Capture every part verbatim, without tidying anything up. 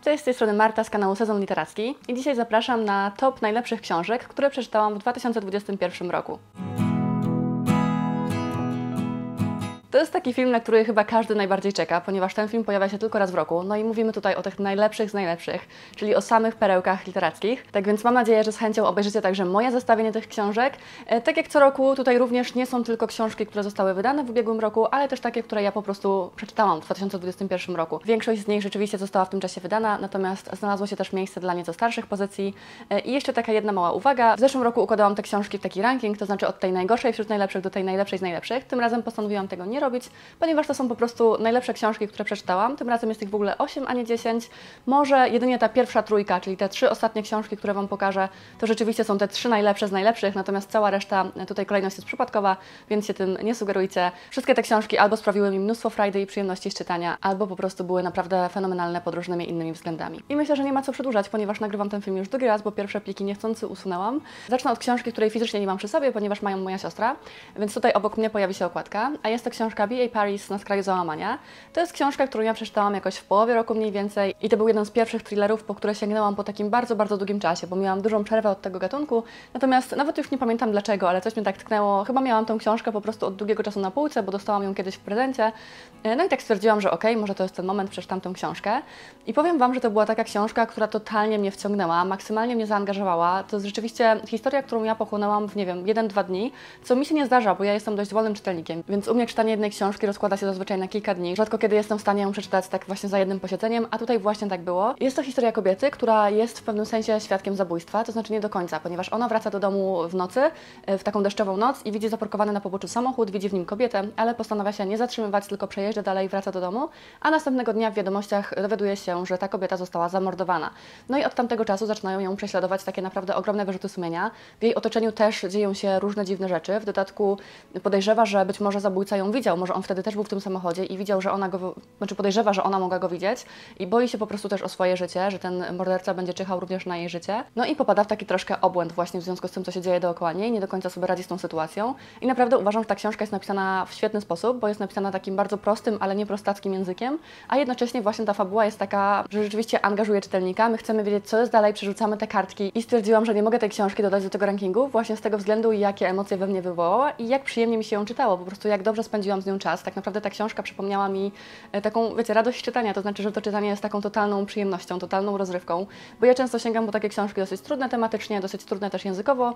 Cześć, z tej strony Marta z kanału Sezon Literacki i dzisiaj zapraszam na top najlepszych książek, które przeczytałam w dwa tysiące dwudziestym pierwszym roku. To jest taki film, na który chyba każdy najbardziej czeka, ponieważ ten film pojawia się tylko raz w roku. No i mówimy tutaj o tych najlepszych z najlepszych, czyli o samych perełkach literackich. Tak więc mam nadzieję, że z chęcią obejrzycie także moje zestawienie tych książek. E, tak jak co roku, tutaj również nie są tylko książki, które zostały wydane w ubiegłym roku, ale też takie, które ja po prostu przeczytałam w dwa tysiące dwudziestym pierwszym roku. Większość z nich rzeczywiście została w tym czasie wydana, natomiast znalazło się też miejsce dla nieco starszych pozycji. E, I jeszcze taka jedna mała uwaga. W zeszłym roku układałam te książki w taki ranking, to znaczy od tej najgorszej wśród najlepszych do tej najlepszej z najlepszych. Tym razem postanowiłam tego nie robić, ponieważ to są po prostu najlepsze książki, które przeczytałam. Tym razem jest ich w ogóle osiem, a nie dziesięć. Może jedynie ta pierwsza trójka, czyli te trzy ostatnie książki, które Wam pokażę, to rzeczywiście są te trzy najlepsze z najlepszych, natomiast cała reszta, tutaj kolejność jest przypadkowa, więc się tym nie sugerujcie. Wszystkie te książki albo sprawiły mi mnóstwo frajdy i przyjemności z czytania, albo po prostu były naprawdę fenomenalne pod różnymi innymi względami. I myślę, że nie ma co przedłużać, ponieważ nagrywam ten film już drugi raz, bo pierwsze pliki niechcący usunęłam. Zacznę od książki, której fizycznie nie mam przy sobie, ponieważ mają moja siostra, więc tutaj obok mnie pojawi się okładka, a jest to książka B A Paris Na skraju załamania. To jest książka, którą ja przeczytałam jakoś w połowie roku mniej więcej i to był jeden z pierwszych thrillerów, po które sięgnęłam po takim bardzo, bardzo długim czasie, bo miałam dużą przerwę od tego gatunku, natomiast nawet już nie pamiętam dlaczego, ale coś mnie tak tknęło. Chyba miałam tą książkę po prostu od długiego czasu na półce, bo dostałam ją kiedyś w prezencie. No i tak stwierdziłam, że okej, okay, może to jest ten moment, przeczytam tę książkę. I powiem Wam, że to była taka książka, która totalnie mnie wciągnęła, maksymalnie mnie zaangażowała. To jest rzeczywiście historia, którą ja pochłonęłam w, nie wiem, jeden dwa dni, co mi się nie zdarza, bo ja jestem dość wolnym czytelnikiem, więc u mnie czytanie jednej książki rozkłada się zazwyczaj na kilka dni. Rzadko kiedy jestem w stanie ją przeczytać tak właśnie za jednym posiedzeniem, a tutaj właśnie tak było. Jest to historia kobiety, która jest w pewnym sensie świadkiem zabójstwa, to znaczy nie do końca, ponieważ ona wraca do domu w nocy, w taką deszczową noc i widzi zaparkowany na poboczu samochód, widzi w nim kobietę, ale postanawia się nie zatrzymywać, tylko przejeżdża dalej, wraca do domu, a następnego dnia w wiadomościach dowiaduje się, że ta kobieta została zamordowana. No i od tamtego czasu zaczynają ją prześladować takie naprawdę ogromne wyrzuty sumienia. W jej otoczeniu też dzieją się różne dziwne rzeczy. W dodatku podejrzewa, że być może zabójca ją widział, może on wtedy też był w tym samochodzie i widział, że ona go, znaczy podejrzewa, że ona mogła go widzieć i boi się po prostu też o swoje życie, że ten morderca będzie czyhał również na jej życie. No i popada w taki troszkę obłęd właśnie w związku z tym, co się dzieje dookoła niej, nie do końca sobie radzi z tą sytuacją. I naprawdę uważam, że ta książka jest napisana w świetny sposób, bo jest napisana takim bardzo prostym, ale nie prostackim językiem, a jednocześnie właśnie ta fabuła jest taka, że rzeczywiście angażuje czytelnika. My chcemy wiedzieć, co jest dalej, przerzucamy te kartki i stwierdziłam, że nie mogę tej książki dodać do tego rankingu właśnie z tego względu, jakie emocje we mnie wywołała i jak przyjemnie mi się ją czytało, po prostu jak dobrze spędziłam z nią czas. Tak naprawdę ta książka przypomniała mi taką, wiecie, radość czytania, to znaczy, że to czytanie jest taką totalną przyjemnością, totalną rozrywką, bo ja często sięgam po takie książki dosyć trudne tematycznie, dosyć trudne też językowo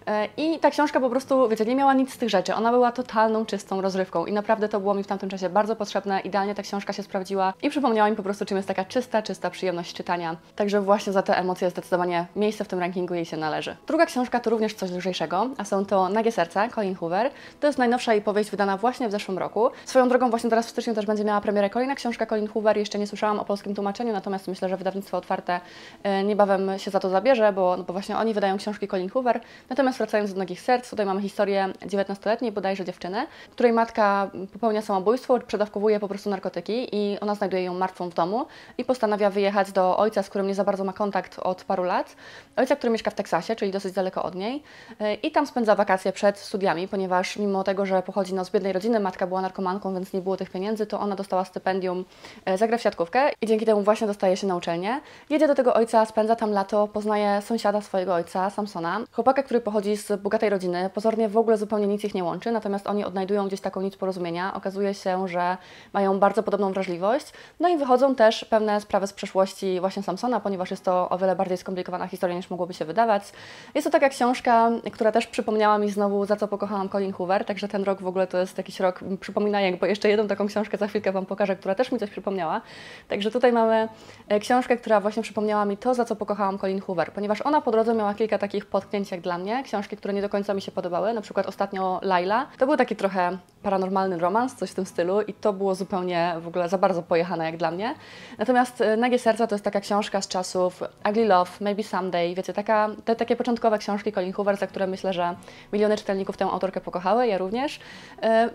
i ta książka po prostu, wiecie, nie miała nic z tych rzeczy, ona była totalną, czystą rozrywką i naprawdę to było mi w tamtym czasie bardzo potrzebne, idealnie ta książka się sprawdziła i przypomniała mi po prostu, czym jest taka czysta, czysta przyjemność czytania, także właśnie za te emocje zdecydowanie miejsce w tym rankingu jej się należy. Druga książka to również coś lżejszego, a są to Nagie serca, Colleen Hoover. To jest najnowsza jej powieść wydana właśnie w zeszłym roku. Swoją drogą właśnie teraz w styczniu też będzie miała premierę kolejna książka Colleen Hoover, jeszcze nie słyszałam o polskim tłumaczeniu, natomiast myślę, że wydawnictwo Otwarte niebawem się za to zabierze, bo, no bo właśnie oni wydają książki Colleen Hoover. Natomiast wracając do Nagich serc, tutaj mamy historię dziewiętnastoletniej bodajże dziewczyny, której matka popełnia samobójstwo, przedawkowuje po prostu narkotyki i ona znajduje ją martwą w domu i postanawia wyjechać do ojca, z którym nie za bardzo ma kontakt od paru lat. Ojca, który mieszka w Teksasie, czyli dosyć daleko od niej i tam spędza wakacje przed studiami, ponieważ mimo tego, że pochodzi no, z biednej rodziny, matka była narkomanką, więc nie było tych pieniędzy, to ona dostała stypendium za grę w siatkówkę i dzięki temu właśnie dostaje się na uczelnię. Jedzie do tego ojca, spędza tam lato, poznaje sąsiada swojego ojca, Samsona, chłopaka, który pochodzi z bogatej rodziny, pozornie w ogóle zupełnie nic ich nie łączy, natomiast oni odnajdują gdzieś taką nić porozumienia. Okazuje się, że mają bardzo podobną wrażliwość, no i wychodzą też pewne sprawy z przeszłości właśnie Samsona, ponieważ jest to o wiele bardziej skomplikowana historia niż mogłoby się wydawać. Jest to taka książka, która też przypomniała mi znowu, za co pokochałam Colleen Hoover, także ten rok w ogóle to jest jakiś rok przypominajek, bo jeszcze jedną taką książkę za chwilkę Wam pokażę, która też mi coś przypomniała. Także tutaj mamy książkę, która właśnie przypomniała mi to, za co pokochałam Colleen Hoover, ponieważ ona po drodze miała kilka takich potknięć jak dla mnie, książki, które nie do końca mi się podobały, na przykład ostatnio Laila. To był taki trochę paranormalny romans, coś w tym stylu i to było zupełnie w ogóle za bardzo pojechane jak dla mnie. Natomiast Nagie serca to jest taka książka z czasów Ugly Love, Maybe Someday, wiecie, taka, te takie początkowe książki Colleen Hoover, za które myślę, że miliony czytelników tę autorkę pokochały, ja również. Ja wiem, że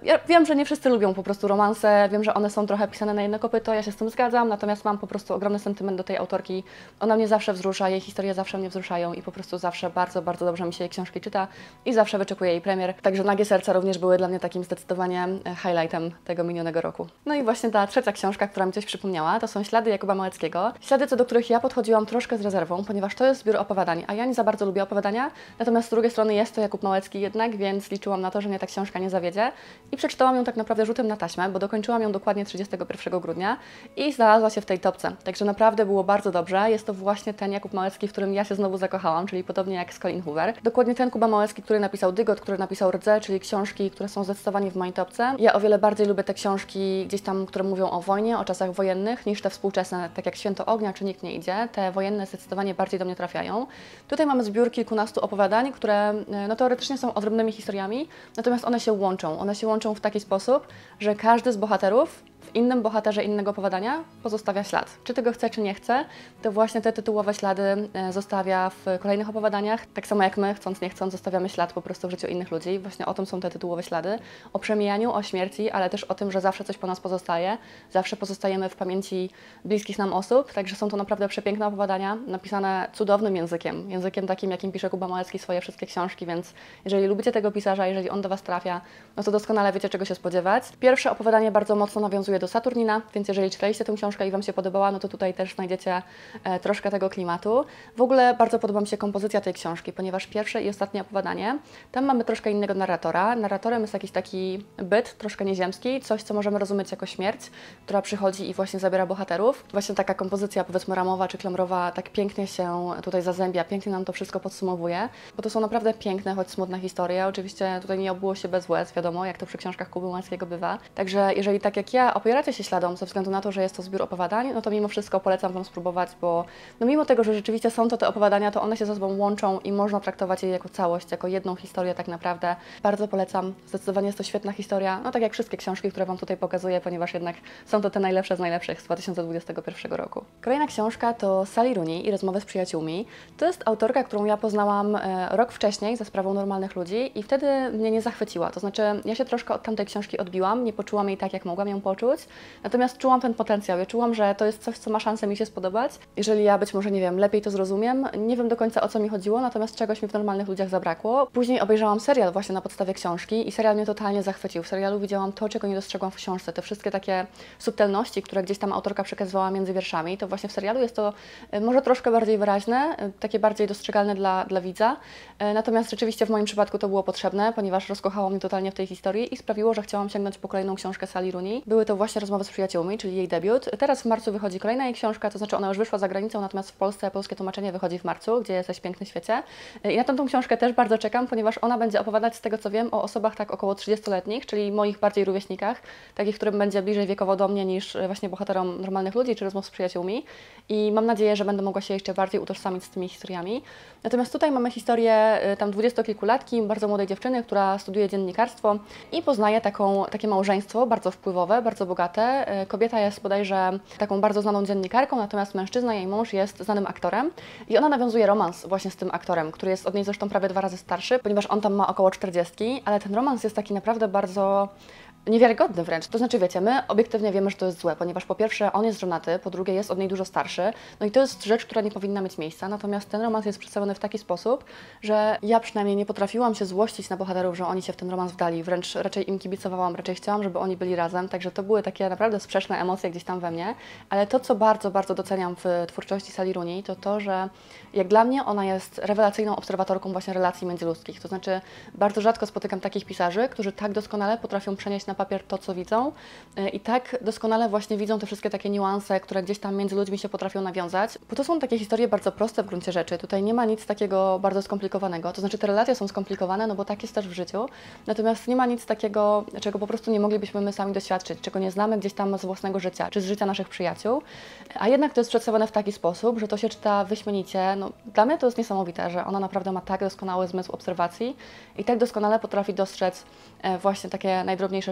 że nie wszyscy lubią po prostu romanse, wiem, że one są trochę pisane na jedno kopyto, ja się z tym zgadzam, natomiast mam po prostu ogromny sentyment do tej autorki. Ona mnie zawsze wzrusza, jej historie zawsze mnie wzruszają i po prostu zawsze bardzo, bardzo dobrze mi się jej książki czyta i zawsze wyczekuję jej premier. Także Nagie Serca również były dla mnie takim zdecydowanie highlightem tego minionego roku. No i właśnie ta trzecia książka, która mi coś przypomniała, to są Ślady Jakuba Małeckiego. Ślady, co do których ja podchodziłam troszkę z rezerwą, ponieważ to jest zbiór opowiadań, a ja nie za bardzo lubię opowiadania, natomiast z drugiej strony jest to Jakub Małecki jednak, więc liczyłam na to, że mnie ta książka nie zawiedzie i przeczytałam ją tak naprawdę rzutem na taśmę, bo dokończyłam ją dokładnie trzydziestego pierwszego grudnia i znalazła się w tej topce. Także naprawdę było bardzo dobrze. Jest to właśnie ten Jakub Małecki, w którym ja się znowu zakochałam, czyli podobnie jak z Colleen Hoover. Dokładnie ten Kuba Małecki, który napisał Dygot, który napisał Rdze, czyli książki, które są zdecydowanie w mojej topce. Ja o wiele bardziej lubię te książki gdzieś tam, które mówią o wojnie, o czasach wojennych, niż te współczesne, tak jak Święto Ognia czy Nikt nie idzie. Te wojenne zdecydowanie bardziej do mnie trafiają. Tutaj mamy zbiór kilkunastu opowiadań, które no, teoretycznie są odrębnymi historiami, natomiast one się łączą. One się łączą w taki sposób, że każdy z bohaterów w innym bohaterze innego opowiadania pozostawia ślad. Czy tego chce, czy nie chce, to właśnie te tytułowe ślady zostawia w kolejnych opowiadaniach. Tak samo jak my, chcąc nie chcąc, zostawiamy ślad po prostu w życiu innych ludzi. Właśnie o tym są te tytułowe ślady. O przemijaniu, o śmierci, ale też o tym, że zawsze coś po nas pozostaje. Zawsze pozostajemy w pamięci bliskich nam osób. Także są to naprawdę przepiękne opowiadania, napisane cudownym językiem. Językiem takim, jakim pisze Kuba Małecki swoje wszystkie książki, więc jeżeli lubicie tego pisarza, jeżeli on do Was trafia, no to doskonale wiecie, czego się spodziewać. Pierwsze opowiadanie bardzo mocno nawiązuje do Saturnina, więc jeżeli czytaliście tę książkę i Wam się podobała, no to tutaj też znajdziecie e, troszkę tego klimatu. W ogóle bardzo podoba mi się kompozycja tej książki, ponieważ pierwsze i ostatnie opowiadanie, tam mamy troszkę innego narratora. Narratorem jest jakiś taki byt, troszkę nieziemski, coś, co możemy rozumieć jako śmierć, która przychodzi i właśnie zabiera bohaterów. Właśnie taka kompozycja, powiedzmy ramowa czy klamrowa, tak pięknie się tutaj zazębia, pięknie nam to wszystko podsumowuje, bo to są naprawdę piękne, choć smutne historie. Oczywiście tutaj nie obyło się bez łez, wiadomo, jak to przy książkach Kuby Małeckiego bywa. Także jeżeli tak jak ja opieracie się śladom ze względu na to, że jest to zbiór opowiadań, no to mimo wszystko polecam Wam spróbować, bo no mimo tego, że rzeczywiście są to te opowiadania, to one się ze sobą łączą i można traktować je jako całość, jako jedną historię tak naprawdę. Bardzo polecam. Zdecydowanie jest to świetna historia, no tak jak wszystkie książki, które Wam tutaj pokazuję, ponieważ jednak są to te najlepsze z najlepszych z dwa tysiące dwudziestego pierwszego roku. Kolejna książka to Sally Rooney i Rozmowy z przyjaciółmi. To jest autorka, którą ja poznałam e, rok wcześniej za sprawą Normalnych ludzi i wtedy mnie nie zachwyciła. To znaczy ja się troszkę od tamtej książki odbiłam, nie poczułam jej tak, jak mogłam ją poczuć. Natomiast czułam ten potencjał, ja czułam, że to jest coś, co ma szansę mi się spodobać. Jeżeli ja być może, nie wiem, lepiej to zrozumiem, nie wiem do końca o co mi chodziło, natomiast czegoś mi w Normalnych ludziach zabrakło. Później obejrzałam serial właśnie na podstawie książki i serial mnie totalnie zachwycił. W serialu widziałam to, czego nie dostrzegłam w książce, te wszystkie takie subtelności, które gdzieś tam autorka przekazywała między wierszami, to właśnie w serialu jest to może troszkę bardziej wyraźne, takie bardziej dostrzegalne dla, dla widza. Natomiast rzeczywiście w moim przypadku to było potrzebne, ponieważ rozkochało mnie totalnie w tej historii i sprawiło, że chciałam sięgnąć po kolejną książkę Sally Rooney. Były to właśnie Rozmowy z przyjaciółmi, czyli jej debiut. Teraz w marcu wychodzi kolejna jej książka, to znaczy ona już wyszła za granicą, natomiast w Polsce polskie tłumaczenie wychodzi w marcu, gdzie jesteś w pięknym świecie. I na tą książkę też bardzo czekam, ponieważ ona będzie opowiadać, z tego co wiem, o osobach tak około trzydziestoletnich, czyli moich bardziej rówieśnikach, takich, którym będzie bliżej wiekowo do mnie niż właśnie bohaterom Normalnych ludzi czy Rozmów z przyjaciółmi. I mam nadzieję, że będę mogła się jeszcze bardziej utożsamić z tymi historiami. Natomiast tutaj mamy historię tam dwudziestokilkulatki, bardzo młodej dziewczyny, która studiuje dziennikarstwo i poznaje taką, takie małżeństwo bardzo wpływowe, bardzo bogate. Kobieta jest bodajże taką bardzo znaną dziennikarką, natomiast mężczyzna, jej mąż, jest znanym aktorem i ona nawiązuje romans właśnie z tym aktorem, który jest od niej zresztą prawie dwa razy starszy, ponieważ on tam ma około czterdziestki, ale ten romans jest taki naprawdę bardzo niewiarygodny wręcz. To znaczy, wiecie, my obiektywnie wiemy, że to jest złe, ponieważ po pierwsze on jest żonaty, po drugie jest od niej dużo starszy, no i to jest rzecz, która nie powinna mieć miejsca, natomiast ten romans jest przedstawiony w taki sposób, że ja przynajmniej nie potrafiłam się złościć na bohaterów, że oni się w ten romans wdali, wręcz raczej im kibicowałam, raczej chciałam, żeby oni byli razem, także to były takie naprawdę sprzeczne emocje gdzieś tam we mnie, ale to, co bardzo, bardzo doceniam w twórczości Sally Rooney, to to, że jak dla mnie ona jest rewelacyjną obserwatorką właśnie relacji międzyludzkich, to znaczy bardzo rzadko spotykam takich pisarzy, którzy tak doskonale potrafią przenieść na papier to, co widzą i tak doskonale właśnie widzą te wszystkie takie niuanse, które gdzieś tam między ludźmi się potrafią nawiązać, bo to są takie historie bardzo proste w gruncie rzeczy, tutaj nie ma nic takiego bardzo skomplikowanego, to znaczy te relacje są skomplikowane, no bo tak jest też w życiu, natomiast nie ma nic takiego, czego po prostu nie moglibyśmy my sami doświadczyć, czego nie znamy gdzieś tam z własnego życia, czy z życia naszych przyjaciół, a jednak to jest przedstawione w taki sposób, że to się czyta wyśmienicie, no dla mnie to jest niesamowite, że ona naprawdę ma tak doskonały zmysł obserwacji i tak doskonale potrafi dostrzec właśnie takie najdrobniejsze szczegóły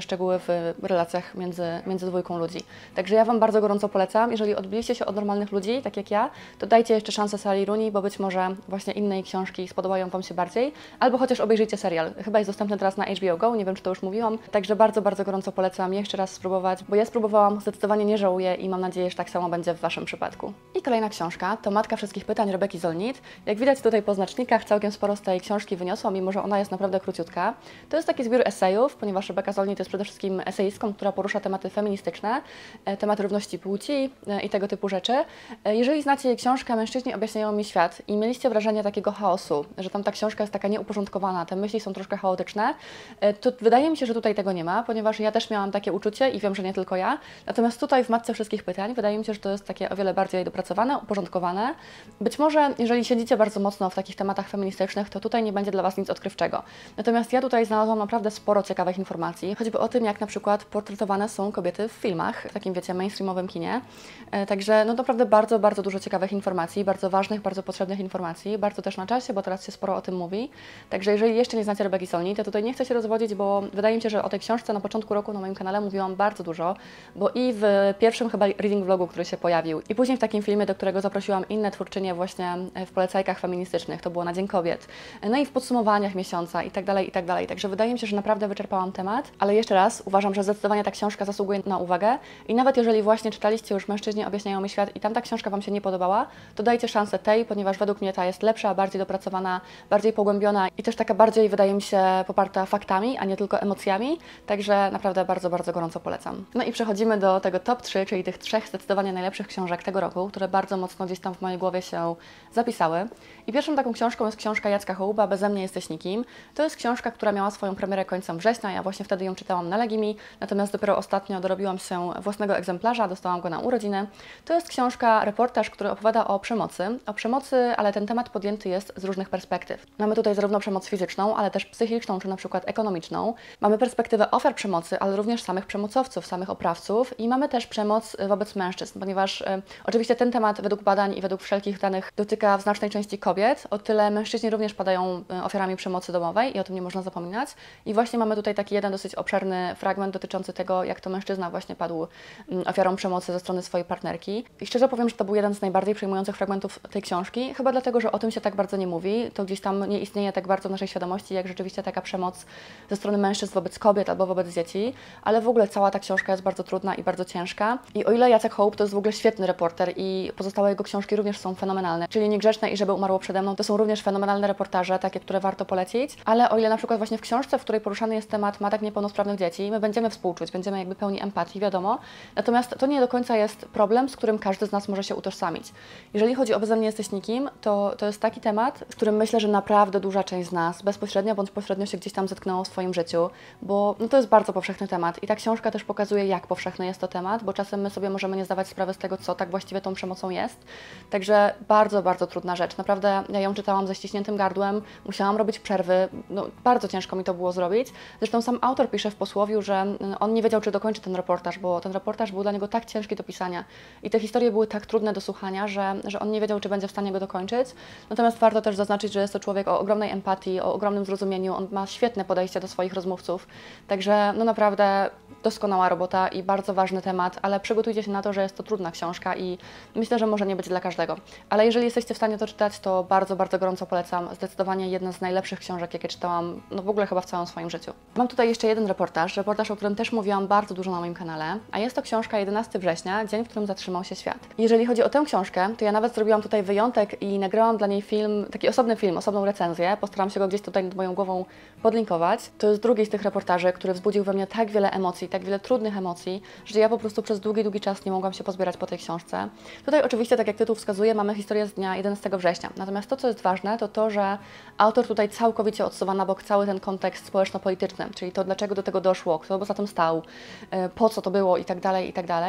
szczegóły w relacjach między, między dwójką ludzi. Także ja Wam bardzo gorąco polecam. Jeżeli odbiliście się od normalnych ludzi, tak jak ja, to dajcie jeszcze szansę Sally Rooney, bo być może właśnie innej książki spodobają Wam się bardziej, albo chociaż obejrzyjcie serial. Chyba jest dostępny teraz na H B O Go, nie wiem, czy to już mówiłam. Także bardzo, bardzo gorąco polecam jeszcze raz spróbować, bo ja spróbowałam, zdecydowanie nie żałuję i mam nadzieję, że tak samo będzie w Waszym przypadku. I kolejna książka to Matka wszystkich pytań Rebeki Solnit. Jak widać tutaj po znacznikach, całkiem sporo z tej książki wyniosłam, mimo że ona jest naprawdę króciutka. To jest taki zbiór esejów, ponieważ Rebeka Solnit jest przede wszystkim eseistką, która porusza tematy feministyczne, tematy równości płci i tego typu rzeczy. Jeżeli znacie jej książkę Mężczyźni objaśniają mi świat i mieliście wrażenie takiego chaosu, że tam ta książka jest taka nieuporządkowana, te myśli są troszkę chaotyczne, to wydaje mi się, że tutaj tego nie ma, ponieważ ja też miałam takie uczucie i wiem, że nie tylko ja. Natomiast tutaj w Matce wszystkich pytań wydaje mi się, że to jest takie o wiele bardziej dopracowane, uporządkowane. Być może jeżeli siedzicie bardzo mocno w takich tematach feministycznych, to tutaj nie będzie dla Was nic odkrywczego. Natomiast ja tutaj znalazłam naprawdę sporo ciekawych informacji, choćby o tym, jak na przykład portretowane są kobiety w filmach, w takim, wiecie, mainstreamowym kinie. Także no naprawdę bardzo, bardzo dużo ciekawych informacji, bardzo ważnych, bardzo potrzebnych informacji, bardzo też na czasie, bo teraz się sporo o tym mówi. Także jeżeli jeszcze nie znacie Rebeki Solnit, to tutaj nie chcę się rozwodzić, bo wydaje mi się, że o tej książce na początku roku na moim kanale mówiłam bardzo dużo, bo i w pierwszym chyba reading vlogu, który się pojawił, i później w takim filmie, do którego zaprosiłam inne twórczynie właśnie w polecajkach feministycznych, to było na Dzień Kobiet, no i w podsumowaniach miesiąca i tak dalej, i tak dalej. Także wydaje mi się, że naprawdę wyczerpałam temat, ale jeszcze raz uważam, że zdecydowanie ta książka zasługuje na uwagę i nawet jeżeli właśnie czytaliście już Mężczyźni objaśniają mi świat i tam ta książka Wam się nie podobała, to dajcie szansę tej, ponieważ według mnie ta jest lepsza, bardziej dopracowana, bardziej pogłębiona i też taka bardziej, wydaje mi się, poparta faktami, a nie tylko emocjami. Także naprawdę bardzo, bardzo gorąco polecam. No i przechodzimy do tego top trzy, czyli tych trzech zdecydowanie najlepszych książek tego roku, które bardzo mocno gdzieś tam w mojej głowie się zapisały. I pierwszą taką książką jest książka Jacka Hołuba Beze mnie jesteś nikim. To jest książka, która miała swoją premierę końcem września, ja właśnie wtedy ją czytałam na Legimi, natomiast dopiero ostatnio dorobiłam się własnego egzemplarza, dostałam go na urodziny. To jest książka, reportaż, który opowiada o przemocy, o przemocy, ale ten temat podjęty jest z różnych perspektyw. Mamy tutaj zarówno przemoc fizyczną, ale też psychiczną, czy na przykład ekonomiczną. Mamy perspektywę ofiar przemocy, ale również samych przemocowców, samych oprawców i mamy też przemoc wobec mężczyzn, ponieważ e, oczywiście ten temat według badań i według wszelkich danych dotyka w znacznej części kobiet, o tyle mężczyźni również padają ofiarami przemocy domowej i o tym nie można zapominać. I właśnie mamy tutaj taki jeden dosyć obszerny fragment dotyczący tego, jak to mężczyzna właśnie padł ofiarą przemocy ze strony swojej partnerki. I szczerze powiem, że to był jeden z najbardziej przejmujących fragmentów tej książki, chyba dlatego, że o tym się tak bardzo nie mówi, to gdzieś tam nie istnieje tak bardzo w naszej świadomości, jak rzeczywiście taka przemoc ze strony mężczyzn wobec kobiet albo wobec dzieci, ale w ogóle cała ta książka jest bardzo trudna i bardzo ciężka. I o ile Jacek Hołub to jest w ogóle świetny reporter i pozostałe jego książki również są fenomenalne, czyli Niegrzeczne i Żeby umarło przede mną, to są również fenomenalne reportaże, takie, które warto polecić, ale o ile na przykład właśnie w książce, w której poruszany jest temat matek niepełnosprawnych dzieci, my będziemy współczuć, będziemy jakby pełni empatii, wiadomo, natomiast to nie do końca jest problem, z którym każdy z nas może się utożsamić. Jeżeli chodzi o Beze mnie jesteś nikim, to, to jest taki temat, z którym myślę, że naprawdę duża część z nas bezpośrednio bądź pośrednio się gdzieś tam zetknęło w swoim życiu, bo no, to jest bardzo powszechny temat i ta książka też pokazuje, jak powszechny jest to temat, bo czasem my sobie możemy nie zdawać sprawy z tego, co tak właściwie tą przemocą jest. Także bardzo, bardzo trudna rzecz. Naprawdę ja ją czytałam ze ściśniętym gardłem, musiałam robić przerwy, no, bardzo ciężko mi to było zrobić. Zresztą sam autor pisze w posłowiu, że on nie wiedział, czy dokończy ten reportaż, bo ten reportaż był dla niego tak ciężki do pisania i te historie były tak trudne do słuchania, że, że on nie wiedział, czy będzie w stanie go dokończyć. Natomiast warto też zaznaczyć, że jest to człowiek o ogromnej empatii, o ogromnym zrozumieniu, on ma świetne podejście do swoich rozmówców, także no naprawdę doskonała robota i bardzo ważny temat, ale przygotujcie się na to, że jest to trudna książka i myślę, że może nie być dla każdego. Ale jeżeli jesteście w stanie to czytać, to bardzo, bardzo gorąco polecam. Zdecydowanie jedna z najlepszych książek, jakie czytałam, no w ogóle chyba w całym swoim życiu. Mam tutaj jeszcze jeden reportaż, reportaż, o którym też mówiłam bardzo dużo na moim kanale, a jest to książka jedenastego września, dzień, w którym zatrzymał się świat. Jeżeli chodzi o tę książkę, to ja nawet zrobiłam tutaj wyjątek i nagrałam dla niej film, taki osobny film, osobną recenzję, postaram się go gdzieś tutaj nad moją głową podlinkować. To jest drugi z tych reportaży, który wzbudził we mnie tak wiele emocji, tak wiele trudnych emocji, że ja po prostu przez długi, długi czas nie mogłam się pozbierać po tej książce. Tutaj oczywiście, tak jak tytuł wskazuje, mamy historię z dnia jedenastego września. Natomiast to, co jest ważne, to to, że autor tutaj całkowicie odsuwa na bok cały ten kontekst społeczno-polityczny, czyli to, dlaczego do tego doszło, kto za tym stał, po co to było i tak dalej, i tak dalej.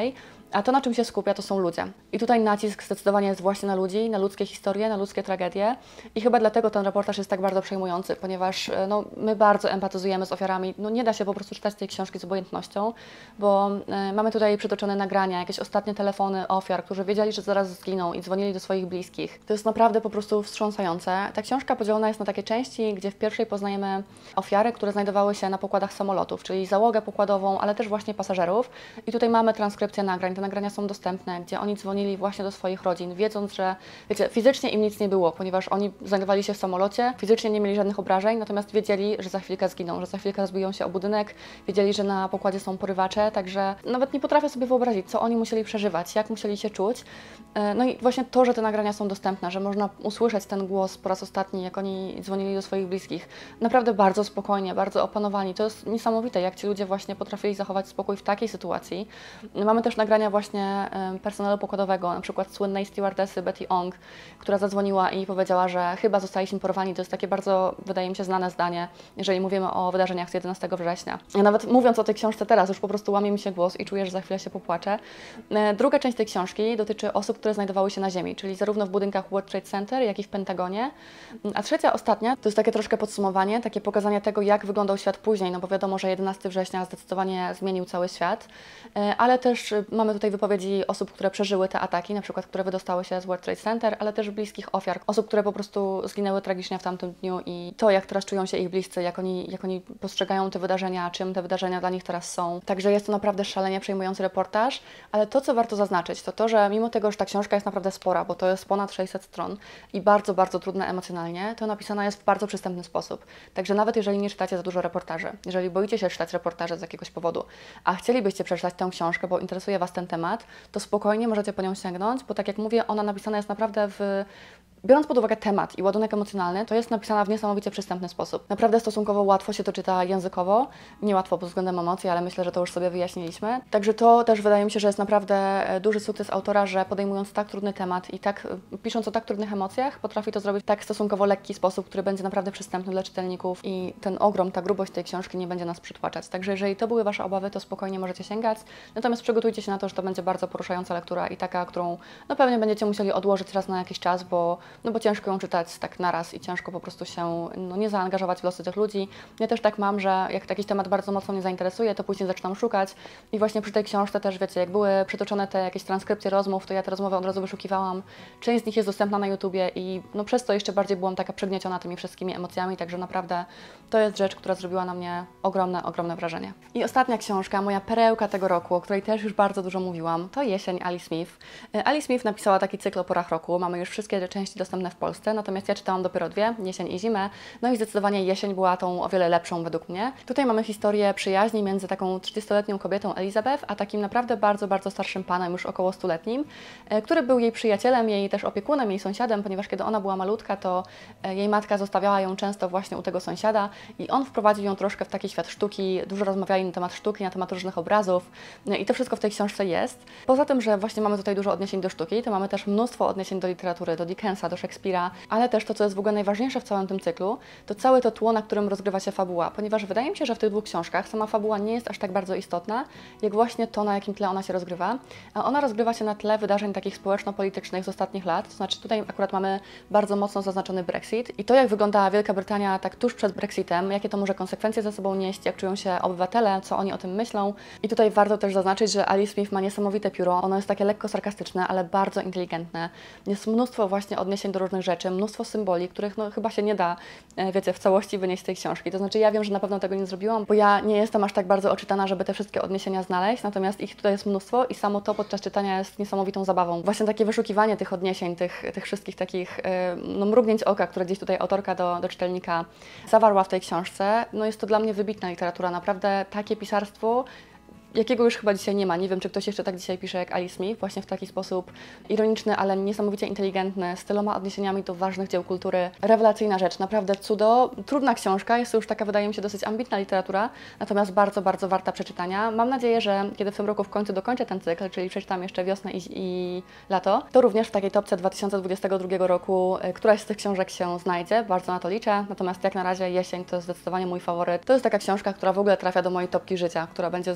A to, na czym się skupia, to są ludzie. I tutaj nacisk zdecydowanie jest właśnie na ludzi, na ludzkie historie, na ludzkie tragedie. I chyba dlatego ten reportaż jest tak bardzo przejmujący, ponieważ no, my bardzo empatyzujemy z ofiarami. No, nie da się po prostu czytać tej książki z obojętnością, bo y, mamy tutaj przytoczone nagrania, jakieś ostatnie telefony ofiar, którzy wiedzieli, że zaraz zginą i dzwonili do swoich bliskich. To jest naprawdę po prostu wstrząsające. Ta książka podzielona jest na takie części, gdzie w pierwszej poznajemy ofiary, które znajdowały się na pokładach samolotów, czyli załogę pokładową, ale też właśnie pasażerów. I tutaj mamy transkrypcję nagrań. Te nagrania są dostępne, gdzie oni dzwonili właśnie do swoich rodzin, wiedząc, że wiecie, fizycznie im nic nie było, ponieważ oni znajdowali się w samolocie, fizycznie nie mieli żadnych obrażeń, natomiast wiedzieli, że za chwilkę zginą, że za chwilkę rozbiją się o budynek, wiedzieli, że na pokładzie są porywacze, także nawet nie potrafię sobie wyobrazić, co oni musieli przeżywać, jak musieli się czuć. No i właśnie to, że te nagrania są dostępne, że można usłyszeć ten głos po raz ostatni, jak oni dzwonili do swoich bliskich. Naprawdę bardzo spokojnie, bardzo opanowani. To jest niesamowite, jak ci ludzie właśnie potrafili zachować spokój w takiej sytuacji. Mamy też nagrania właśnie personelu pokładowego, na przykład słynnej stewardessy Betty Ong, która zadzwoniła i powiedziała, że chyba zostaliśmy porwani. To jest takie bardzo, wydaje mi się, znane zdanie, jeżeli mówimy o wydarzeniach z jedenastego września. Ja nawet mówiąc o tej książce teraz, już po prostu łamie mi się głos i czuję, że za chwilę się popłaczę. Druga część tej książki dotyczy osób, które znajdowały się na ziemi, czyli zarówno w budynkach World Trade Center, jak i w Pentagonie. A trzecia, ostatnia, to jest takie troszkę podsumowanie, takie pokazanie tego, jak wyglądał świat później, no bo wiadomo, że jedenastego września zdecydowanie zmienił cały świat, ale też mamy tutaj wypowiedzi osób, które przeżyły te ataki, na przykład, które wydostały się z World Trade Center, ale też bliskich ofiar, osób, które po prostu zginęły tragicznie w tamtym dniu i to, jak teraz czują się ich bliscy, jak oni, jak oni postrzegają te wydarzenia, czym te wydarzenia dla nich teraz są. Także jest to naprawdę szalenie przejmujący reportaż, ale to, co warto zaznaczyć, to to, że mimo tego, że ta książka jest naprawdę spora, bo to jest ponad sześćset stron i bardzo, bardzo trudna emocjonalnie, to napisana jest w bardzo przystępny sposób. Także nawet jeżeli nie czytacie za dużo reportaży, jeżeli boicie się czytać reportaże z jakiegoś powodu, a chcielibyście przeczytać tę książkę, bo interesuje Was ten temat, to spokojnie możecie po nią sięgnąć, bo tak jak mówię, ona napisana jest naprawdę w... Biorąc pod uwagę temat i ładunek emocjonalny, to jest napisana w niesamowicie przystępny sposób. Naprawdę stosunkowo łatwo się to czyta językowo, niełatwo pod względem emocji, ale myślę, że to już sobie wyjaśniliśmy. Także to też wydaje mi się, że jest naprawdę duży sukces autora, że podejmując tak trudny temat i tak pisząc o tak trudnych emocjach, potrafi to zrobić w tak stosunkowo lekki sposób, który będzie naprawdę przystępny dla czytelników i ten ogrom, ta grubość tej książki nie będzie nas przytłaczać. Także jeżeli to były Wasze obawy, to spokojnie możecie sięgać. Natomiast przygotujcie się na to, że to będzie bardzo poruszająca lektura i taka, którą no pewnie będziecie musieli odłożyć raz na jakiś czas, bo No bo ciężko ją czytać tak naraz i ciężko po prostu się no, nie zaangażować w losy tych ludzi. Ja też tak mam, że jak jakiś temat bardzo mocno mnie zainteresuje, to później zaczynam szukać i właśnie przy tej książce też, wiecie, jak były przytoczone te jakieś transkrypcje rozmów, to ja te rozmowy od razu wyszukiwałam. Część z nich jest dostępna na YouTubie i no, przez to jeszcze bardziej byłam taka przygnieciona tymi wszystkimi emocjami, także naprawdę to jest rzecz, która zrobiła na mnie ogromne, ogromne wrażenie. I ostatnia książka, moja perełka tego roku, o której też już bardzo dużo mówiłam, to Jesień Ali Smith. Ali Smith napisała taki cykl o porach roku, mamy już wszystkie części dostępne w Polsce, natomiast ja czytałam dopiero dwie, jesień i zimę, no i zdecydowanie jesień była tą o wiele lepszą według mnie. Tutaj mamy historię przyjaźni między taką trzydziestoletnią kobietą Elizabeth, a takim naprawdę bardzo, bardzo starszym panem, już około stuletnim, który był jej przyjacielem, jej też opiekunem, jej sąsiadem, ponieważ kiedy ona była malutka, to jej matka zostawiała ją często właśnie u tego sąsiada i on wprowadził ją troszkę w taki świat sztuki, dużo rozmawiali na temat sztuki, na temat różnych obrazów i to wszystko w tej książce jest. Poza tym, że właśnie mamy tutaj dużo odniesień do sztuki, to mamy też mnóstwo odniesień do literatury, do Dickensa, do Szekspira, ale też to, co jest w ogóle najważniejsze w całym tym cyklu, to całe to tło, na którym rozgrywa się fabuła, ponieważ wydaje mi się, że w tych dwóch książkach sama fabuła nie jest aż tak bardzo istotna, jak właśnie to, na jakim tle ona się rozgrywa. A ona rozgrywa się na tle wydarzeń takich społeczno-politycznych z ostatnich lat, to znaczy tutaj akurat mamy bardzo mocno zaznaczony Brexit i to, jak wygląda Wielka Brytania tak tuż przed Brexitem, jakie to może konsekwencje ze sobą nieść, jak czują się obywatele, co oni o tym myślą. I tutaj warto też zaznaczyć, że Ali Smith ma niesamowite pióro, ono jest takie lekko sarkastyczne, ale bardzo inteligentne. Jest mnóstwo właśnie odniesień do różnych rzeczy, mnóstwo symboli, których no chyba się nie da, wiecie, w całości wynieść z tej książki. To znaczy ja wiem, że na pewno tego nie zrobiłam, bo ja nie jestem aż tak bardzo oczytana, żeby te wszystkie odniesienia znaleźć, natomiast ich tutaj jest mnóstwo i samo to podczas czytania jest niesamowitą zabawą. Właśnie takie wyszukiwanie tych odniesień, tych, tych wszystkich takich no, mrugnięć oka, które gdzieś tutaj autorka do, do czytelnika zawarła w tej książce, no jest to dla mnie wybitna literatura, naprawdę takie pisarstwo, jakiego już chyba dzisiaj nie ma. Nie wiem, czy ktoś jeszcze tak dzisiaj pisze jak Ali Smith, właśnie w taki sposób ironiczny, ale niesamowicie inteligentny, z tyloma odniesieniami do ważnych dzieł kultury. Rewelacyjna rzecz, naprawdę cudo. Trudna książka, jest to już taka, wydaje mi się, dosyć ambitna literatura, natomiast bardzo, bardzo warta przeczytania. Mam nadzieję, że kiedy w tym roku w końcu dokończę ten cykl, czyli przeczytam jeszcze wiosnę i, i lato, to również w takiej topce dwa tysiące dwudziestego drugiego roku któraś z tych książek się znajdzie, bardzo na to liczę, natomiast jak na razie Jesień to jest zdecydowanie mój faworyt. To jest taka książka, która w ogóle trafia do mojej topki życia, która będzie zdecydowanie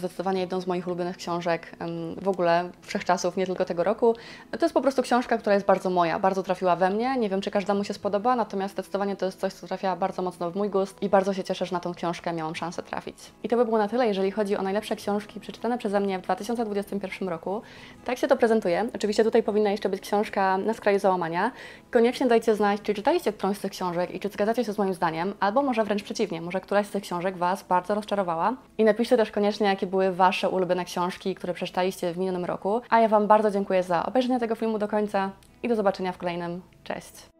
jedną z moich ulubionych książek em, w ogóle wszechczasów, nie tylko tego roku. To jest po prostu książka, która jest bardzo moja, bardzo trafiła we mnie. Nie wiem, czy każdemu się spodoba, natomiast zdecydowanie to jest coś, co trafia bardzo mocno w mój gust i bardzo się cieszę, że na tą książkę miałam szansę trafić. I to by było na tyle, jeżeli chodzi o najlepsze książki przeczytane przeze mnie w dwa tysiące dwudziestym pierwszym roku. Tak się to prezentuje. Oczywiście tutaj powinna jeszcze być książka Na skraju załamania. Koniecznie dajcie znać, czy czytaliście którąś z tych książek i czy zgadzacie się z moim zdaniem, albo może wręcz przeciwnie, może któraś z tych książek Was bardzo rozczarowała. I napiszcie też koniecznie, jakie były Wasze ulubione książki, które przeczytaliście w minionym roku. A ja Wam bardzo dziękuję za obejrzenie tego filmu do końca i do zobaczenia w kolejnym. Cześć!